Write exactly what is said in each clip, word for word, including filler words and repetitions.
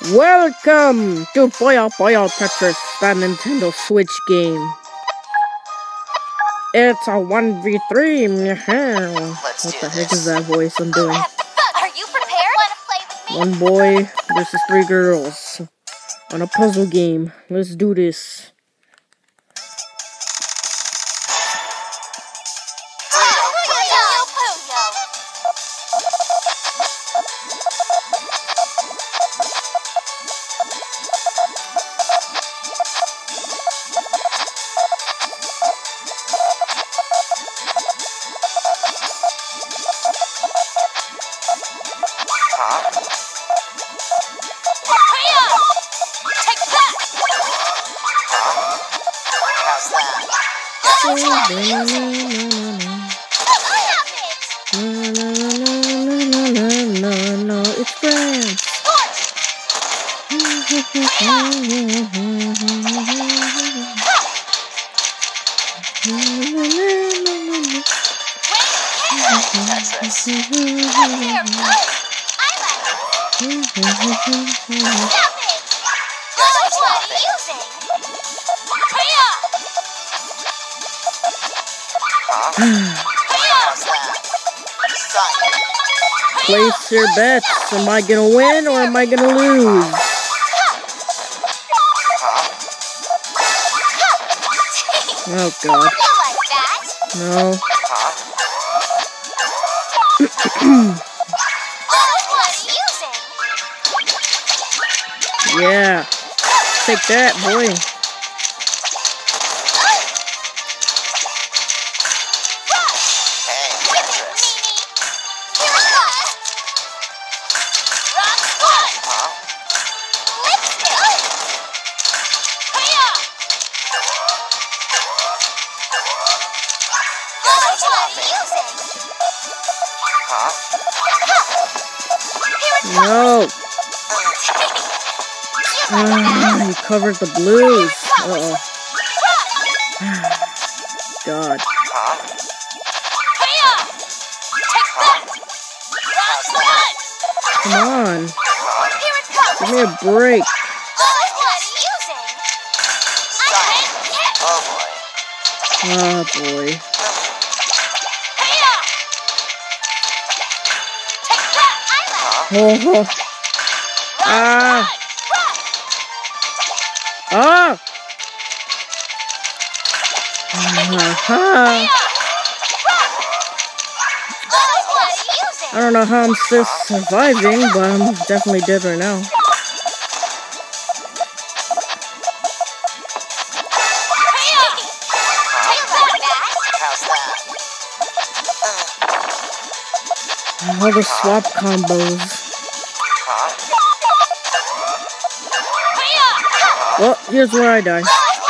Welcome to Boyo Boyo Tetris, that Nintendo Switch game. It's a one v three. Let's what do the heck this. is that voice I'm doing? Are you prepared? Want to play with me? One boy versus three girls on a puzzle game. Let's do this. It's France. Place your bets. Am I gonna win or am I gonna lose? Oh god. No. Yeah. Take that, boy. No. Ah, you covered the blues. Uh-oh. God. Come on. Give me a break. Oh boy. Oh. Ah. Ah. Uh-huh. I don't know how I'm still surviving, but I'm definitely dead right now. All the swap combos. Well, here's where I die.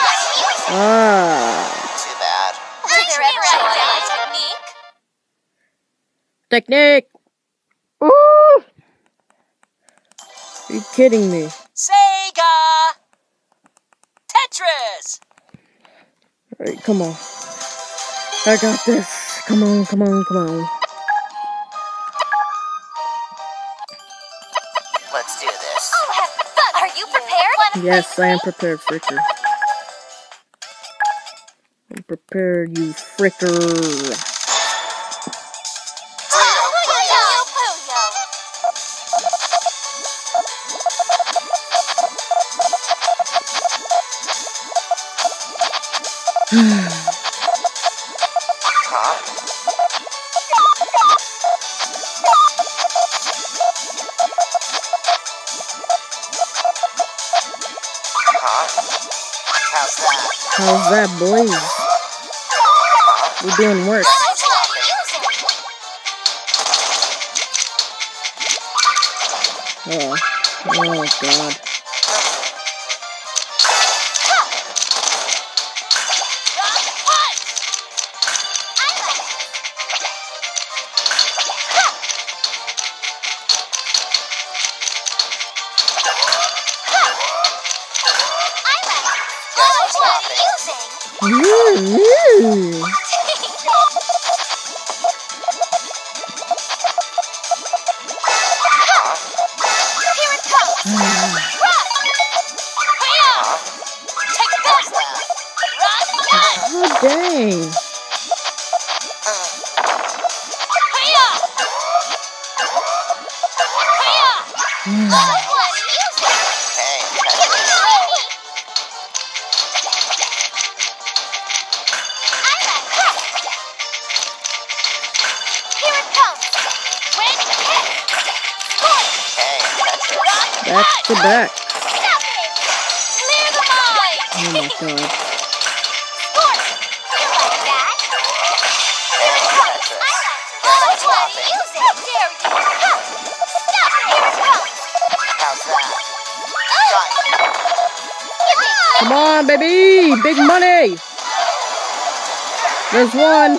Ah. Too bad. Did there ever a technique? Technique! Ooh! Are you kidding me? Sega! Tetris! Alright, come on. I got this. Come on, come on, come on. Let's do this. Oh, have fun. Are you prepared? Yes, I am prepared, fricker. I'm prepared, you fricker. How's that? How's that, boys? We're doing work. Oh, oh god. Mm-hmm. Here it comes. game. Back to back. Oh my god. Come on, baby! Big money! There's one.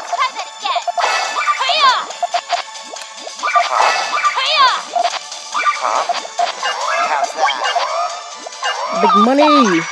Big money!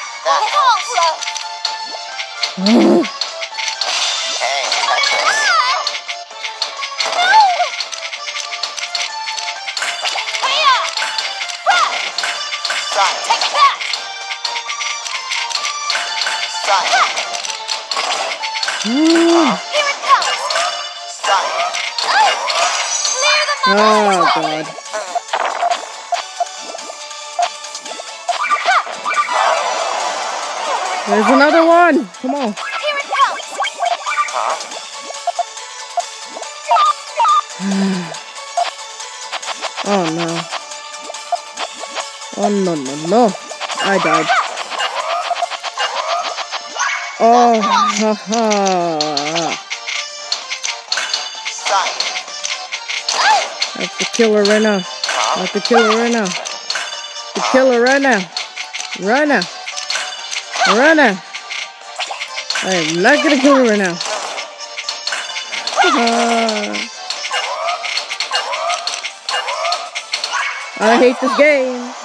Oh god. There's another one. Come on. Oh no. Oh no no no. I died. Oh ha ha. I have to kill her right now. I have to kill her right now. To kill her right now. Right now. Right now. I am not gonna kill her right now. Uh, I hate this game.